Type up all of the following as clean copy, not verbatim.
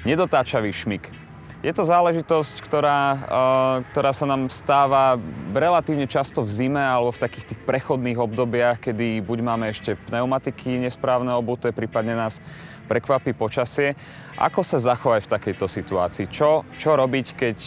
Nedotáčavý šmik. Je to záležitosť, ktorá sa nám stáva relatívne často v zime alebo v takých tých prechodných obdobiach, kedy buď máme ešte pneumatiky nesprávne obuté, prípadne nás prekvapí počasie. Ako sa zachovať v takejto situácii? Čo robiť, keď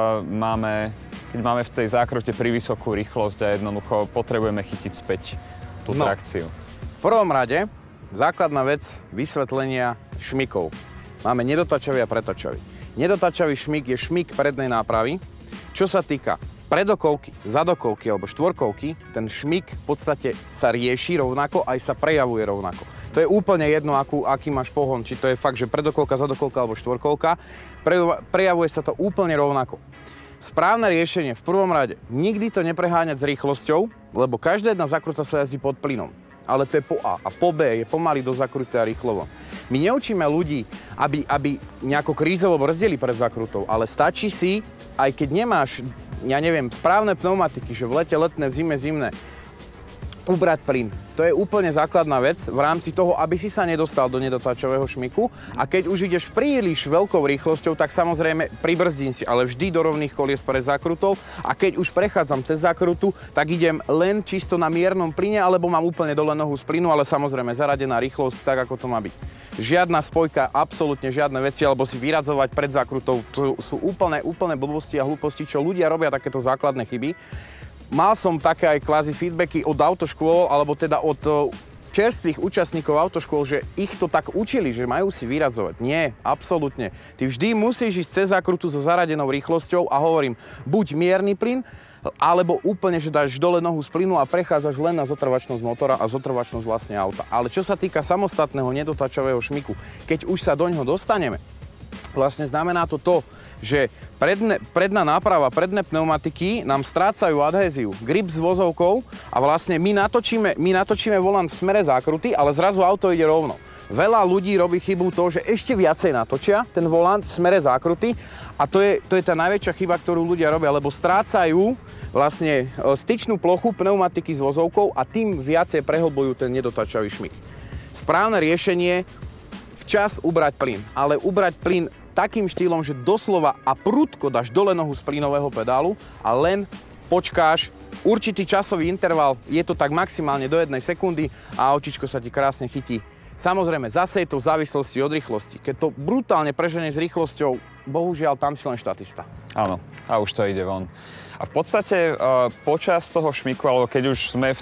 máme v tej zákrute privysokú rýchlosť a jednoducho potrebujeme chytiť späť tú trakciu? V prvom rade základná vec vysvetlenia šmikov. Máme nedotačavý a pretačavý. Nedotačavý šmik je šmik prednej nápravy. Čo sa týka predokovky, zadokovky alebo štvorkovky, ten šmik v podstate sa rieši rovnako, aj sa prejavuje rovnako. To je úplne jedno, aký máš pohon, či to je fakt, že predokolka, zadokolka alebo štvorkolka, prejavuje sa to úplne rovnako. Správne riešenie v prvom rade, nikdy to nepreháňať s rýchlosťou, lebo každá jedna zakruta sa jazdí pod plynom. Ale to je po A a po B je pomaly do zakruté a rýchlovo. My neučíme ľudí, aby nejako krízovo brzdili pred zakrutou, ale stačí si, aj keď nemáš, ja neviem, správne pneumatiky, že v lete letné, v zime zimné, ubrať plyn. To je úplne základná vec v rámci toho, aby si sa nedostal do nedotáčavého šmiku. A keď už ideš príliš veľkou rýchlosťou, tak samozrejme pribrzdím si, ale vždy do rovných kolies pred zákrutou. A keď už prechádzam cez zákrutu, tak idem len čisto na miernom plyne, alebo mám úplne dole nohu z plynu, ale samozrejme zaradená rýchlosť tak, ako to má byť. Žiadna spojka, absolútne žiadne veci, alebo si vyradzovať pred zákrutou. To sú úplné blbosti a hlúposti, čo ľudia robia takéto základné chyby. Mal som také aj kvázi feedbacky od autoškôl, alebo teda od čerstvých účastníkov autoškôl, že ich to tak učili, že majú si vyradzovať. Nie, absolútne. Ty vždy musíš ísť cez zákrutu so zaradenou rýchlosťou a hovorím, buď mierny plyn, alebo úplne, že dáš dole nohu z plynu a prechádzaš len na zotrvačnosť motora a zotrvačnosť vlastne auta. Ale čo sa týka samostatného nedotačového šmiku, keď už sa do ňoho dostaneme, vlastne znamená to, že predná náprava, predné pneumatiky nám strácajú adhéziu, grip s vozovkou a vlastne my natočíme volant v smere zákruty, ale zrazu auto ide rovno. Veľa ľudí robí chybu to, že ešte viacej natočia ten volant v smere zákruty a to je tá najväčšia chyba, ktorú ľudia robia, lebo strácajú vlastne styčnú plochu pneumatiky s vozovkou a tým viacej prehlbujú ten nedotačavý šmik. Správne riešenie včas ubrať plyn, ale ubrať plyn takým štýlom, že doslova a prudko dáš dole nohu z plynového pedálu a len počkáš určitý časový interval, je to tak maximálne do 1 sekundy a autíčko sa ti krásne chytí. Samozrejme, zase je to v závislosti od rýchlosti. Keď to brutálne preženie s rýchlosťou, bohužiaľ tam si len štatista. Áno, a už to ide von. A v podstate počas toho šmiku, alebo keď už sme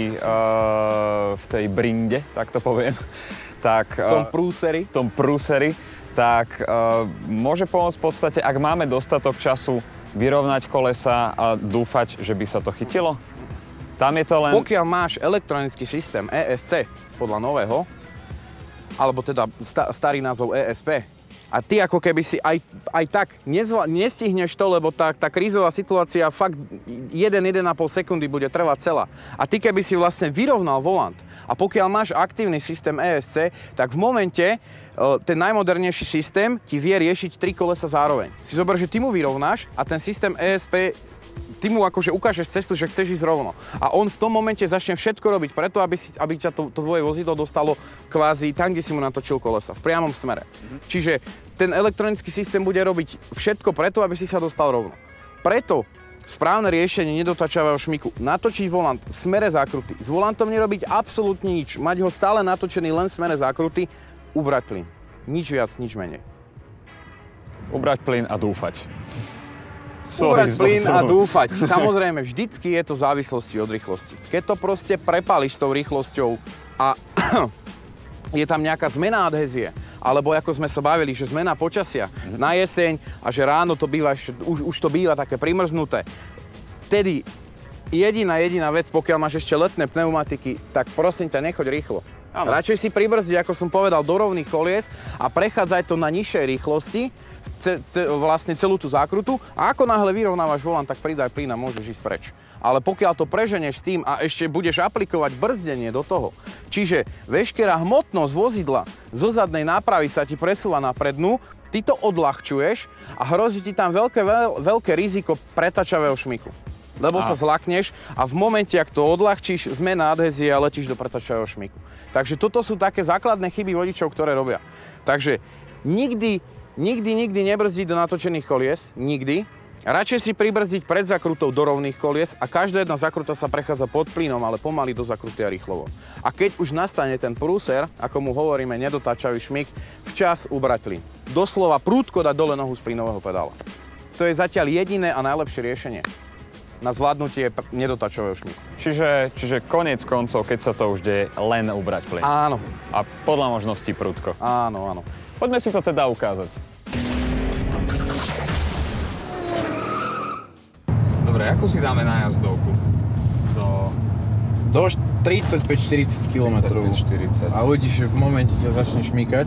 v tej brinde, tak to poviem, tak... V tom prúseri. Tak môže pomôcť v podstate, ak máme dostatok času, vyrovnať kolesa a dúfať, že by sa to chytilo? Tam je to len... Pokiaľ máš elektronický systém ESC podľa nového, alebo teda starý názov ESP, a ty ako keby si aj tak nestihneš to, lebo tá krízová situácia fakt 1,5 sekundy bude trvať celá. A ty keby si vlastne vyrovnal volant a pokiaľ máš aktívny systém ESC, tak v momente ten najmodernejší systém ti vie riešiť 3 kolesa zároveň. Si zober, že ty mu vyrovnáš a ten systém ESP ty mu akože ukážeš cestu, že chceš ísť rovno. A on v tom momente začne všetko robiť preto, aby ťa to tvoje vozidlo dostalo kvázi tam, kde si mu natočil kolesa, v priamom smere. Čiže ten elektronický systém bude robiť všetko preto, aby si sa dostal rovno. Preto správne riešenie nedotačavého šmiku, natočiť volant v smere zákruty, s volantom nerobiť absolútne nič, mať ho stále natočený len v smere zákruty, ubrať plyn. Nič viac, nič menej. Ubrať plyn a dúfať. Ubrať plyn a dúfať. Samozrejme, vždycky je to v závislosti od rýchlosti. Keď to proste prepáliš s tou rýchlosťou a je tam nejaká zmena adhézie, alebo ako sme sa bavili, že zmena počasia na jeseň a že ráno to býva, už to býva také primrznuté, vtedy jediná vec, pokiaľ máš ešte letné pneumatiky, tak prosím ťa, nechoď rýchlo. Ano. Radšej si pribrzdi, ako som povedal, do rovných kolies a prechádzaj to na nižšej rýchlosti, vlastne celú tú zákrutu a ako náhle vyrovnávaš volant, tak pridaj plyn a môžeš ísť preč. Ale pokiaľ to preženeš s tým a ešte budeš aplikovať brzdenie do toho, čiže veškerá hmotnosť vozidla zo zadnej nápravy sa ti presúva na prednú, ty to odľahčuješ a hrozí ti tam veľké riziko pretačavého šmiku. Lebo sa zlakneš a v momente, ak to odľahčíš, zmena adhézie a letíš do pretačavého šmiku. Takže toto sú také základné chyby vodičov, ktoré robia. Takže nikdy Nikdy nebrzdiť do natočených kolies, nikdy. Radšej si pribrzdiť pred zakrutou do rovných kolies a každá jedna zakruta sa prechádza pod plynom, ale pomaly do zakruty a rýchlovo. A keď už nastane ten prúser, ako mu hovoríme nedotáčavý šmik, včas ubrať plyn. Doslova prúdko dať dole nohu z plynového pedála. To je zatiaľ jediné a najlepšie riešenie na zvládnutie nedotáčavého šmiku. Čiže koniec koncov, keď sa to už deje, len ubrať plyn. Áno. A podľa možností prudko. Áno. Poďme si to teda ukázať. Dobre, ako si dáme na jazdovku? Do 35-40 km. 35-40. A uvidíš, že v momente ťa začne šmýkať.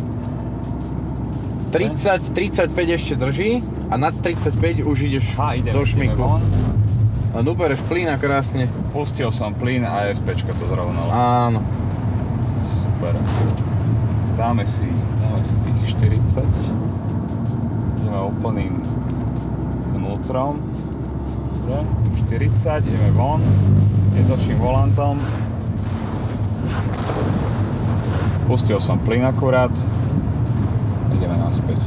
30-35 ešte drží a nad 35 už ideš do šmiku. Len ubereš plyn a krásne. Pustil som plyn a SPčko to zrovnalo. Áno. Super. Dáme si tých 40. Ideme úplným vnútrom. 40, ideme von. Jednočným volantom. Pustil som plyn akurát. Ideme naspäť.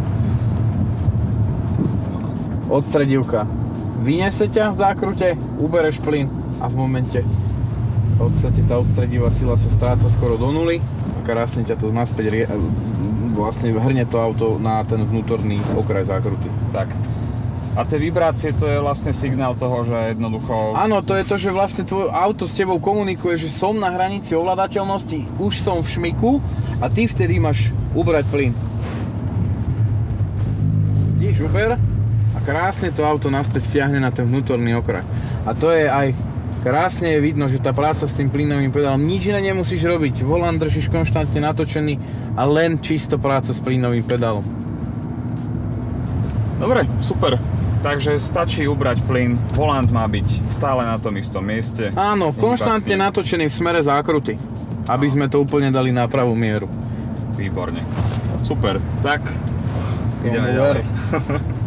Odstredivka. Vyniesie ťa v zákrute, ubereš plyn a v momente v podstate tá odstredivá sila sa stráca skoro do nuly a krásne ťa to naspäť vlastne hrne to auto na ten vnútorný okraj zákruty. Tak. A tie vibrácie, to je vlastne signál toho, že jednoducho... Áno, to je to, že vlastne tvoje auto s tebou komunikuje, že som na hranici ovládateľnosti, už som v šmiku a ty vtedy máš ubrať plyn. Ideš uber a krásne to auto naspäť stiahne na ten vnútorný okraj. A to je aj krásne je vidno, že tá práca s tým plynovým pedálom, nič iné nemusíš robiť. Volant držíš konštantne natočený a len čisto práca s plynovým pedálom. Dobre, super. Takže stačí ubrať plyn, volant má byť stále na tom istom mieste. Áno, konštantne natočený v smere zákruty, aby sme to úplne dali na pravú mieru. Výborne. Super, tak ideme ďalej.